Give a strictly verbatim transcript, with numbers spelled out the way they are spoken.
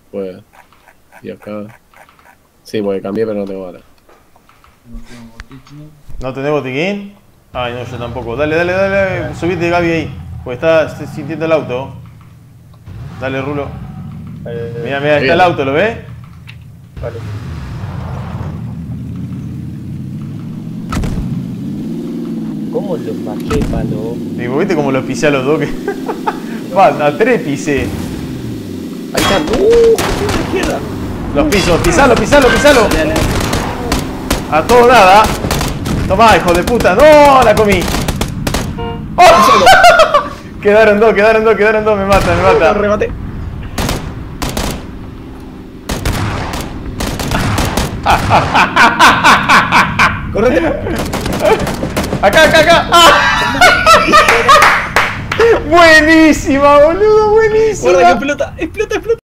Pues. Y acá. Sí, porque cambié, pero no tengo bala. No tengo botiquín. ¿No tenés botiquín? Ay, no, yo tampoco. Dale, dale, dale. Subite, Gaby, ahí. Porque está sintiendo el auto. Dale, Rulo. Eh, Mira, mira, está bien. el auto, ¿lo ves? Vale. ¿Cómo los bajé, palo? Y vos viste cómo los pisé a los dos. Que... Va, a tres pisé. Ahí están. ¡Uh! A la izquierda. Los pisos, pisalo, pisalo, pisalo. Dale, dale. A todo nada. Tomá, hijo de puta. ¡No! La comí. ¡Oh! Quedaron dos, quedaron dos, quedaron dos. Me mata, me Lo mata. rematé. Correte. Acá, acá, acá. ¡Ah! Buenísima, boludo, buenísima. Guarda que explota. Explota, explota.